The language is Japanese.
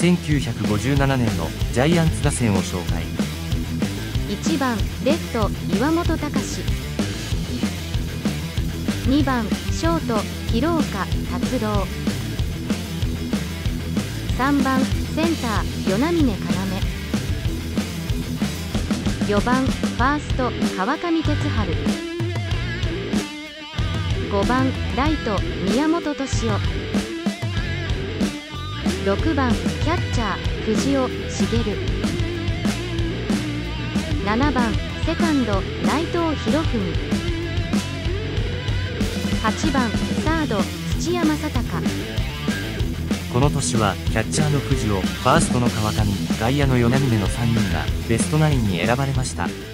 1957年のジャイアンツ打線を紹介。 1番レフト岩本隆、2番ショート広岡達郎、3番センター与那嶺要、4番ファースト川上哲治、5番ライト宮本敏夫、6番キャッチャー藤尾茂、7番セカンド内藤博文、8番サード土屋正隆。 この年はキャッチャーの藤尾、ファーストの川上、外野の与那嶺の3人がベストナインに選ばれました。